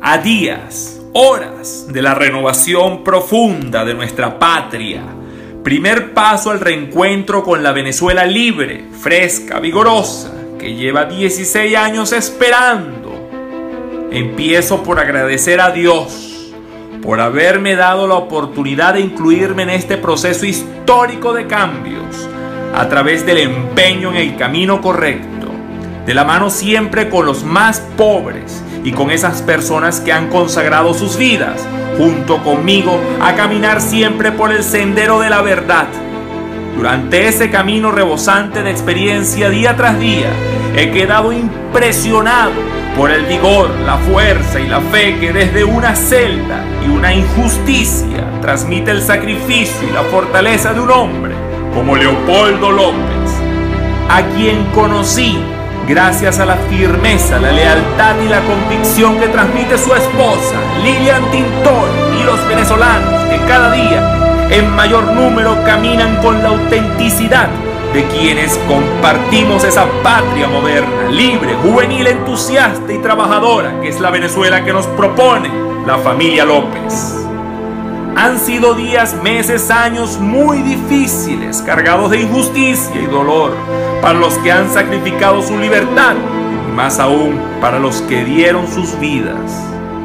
A días, horas de la renovación profunda de nuestra patria, primer paso al reencuentro con la Venezuela libre, fresca, vigorosa, que lleva 16 años esperando. Empiezo por agradecer a Dios por haberme dado la oportunidad de incluirme en este proceso histórico de cambios a través del empeño en el camino correcto, de la mano siempre con los más pobres y con esas personas que han consagrado sus vidas junto conmigo a caminar siempre por el sendero de la verdad. Durante ese camino rebosante de experiencia día tras día, he quedado impresionado por el vigor, la fuerza y la fe que desde una celda y una injusticia transmite el sacrificio y la fortaleza de un hombre como Leopoldo López, a quien conocí gracias a la firmeza, la lealtad y la convicción que transmite su esposa, Lilian Tintori, y los venezolanos que cada día en mayor número caminan con la autenticidad de quienes compartimos esa patria moderna, libre, juvenil, entusiasta y trabajadora, que es la Venezuela que nos propone la familia López. Han sido días, meses, años muy difíciles, cargados de injusticia y dolor para los que han sacrificado su libertad y más aún para los que dieron sus vidas.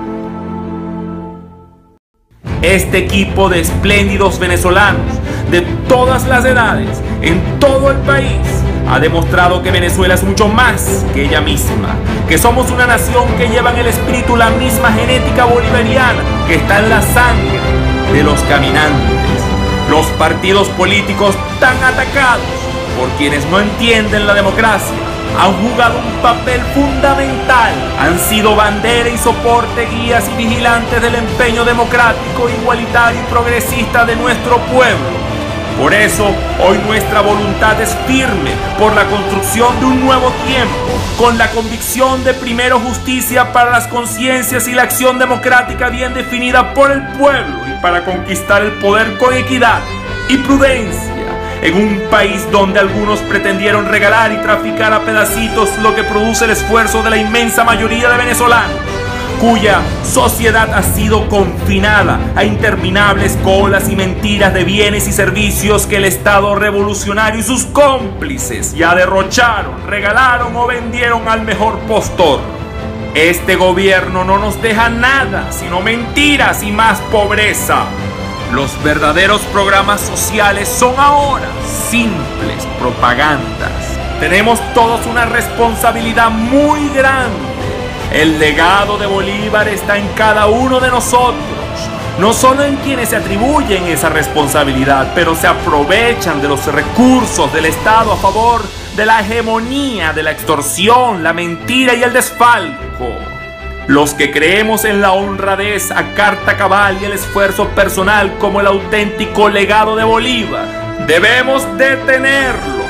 Este equipo de espléndidos venezolanos de todas las edades en todo el país ha demostrado que Venezuela es mucho más que ella misma, que somos una nación que lleva en el espíritu la misma genética bolivariana que está en la sangre de los caminantes. Los partidos políticos tan atacados por quienes no entienden la democracia han jugado un papel fundamental, han sido bandera y soporte, guías y vigilantes del empeño democrático, igualitario y progresista de nuestro pueblo. Por eso, hoy nuestra voluntad es firme por la construcción de un nuevo tiempo, con la convicción de primero justicia para las conciencias y la acción democrática bien definida por el pueblo y para conquistar el poder con equidad y prudencia, en un país donde algunos pretendieron regalar y traficar a pedacitos lo que produce el esfuerzo de la inmensa mayoría de venezolanos, cuya sociedad ha sido confinada a interminables colas y mentiras de bienes y servicios que el Estado revolucionario y sus cómplices ya derrocharon, regalaron o vendieron al mejor postor. Este gobierno no nos deja nada sino mentiras y más pobreza. Los verdaderos programas sociales son ahora simples propagandas. Tenemos todos una responsabilidad muy grande. El legado de Bolívar está en cada uno de nosotros, no solo en quienes se atribuyen esa responsabilidad, pero se aprovechan de los recursos del Estado a favor de la hegemonía, de la extorsión, la mentira y el desfalco. Los que creemos en la honradez a carta cabal y el esfuerzo personal como el auténtico legado de Bolívar, debemos detenerlos.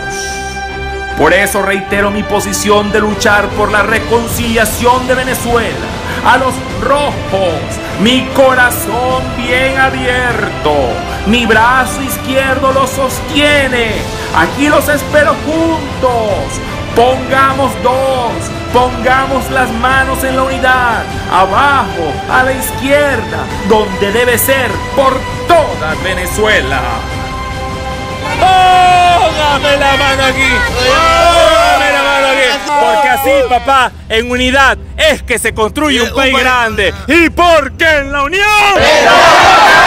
Por eso reitero mi posición de luchar por la reconciliación de Venezuela. A los rojos, mi corazón bien abierto, mi brazo izquierdo los sostiene. Aquí los espero juntos. Pongamos pongamos las manos en la unidad, abajo, a la izquierda, donde debe ser, por toda Venezuela. ¡Póngame la mano aquí! ¡Póngame la mano aquí! Porque así, papá, en unidad es que se construye un país grande. ¿Y por qué en la unión?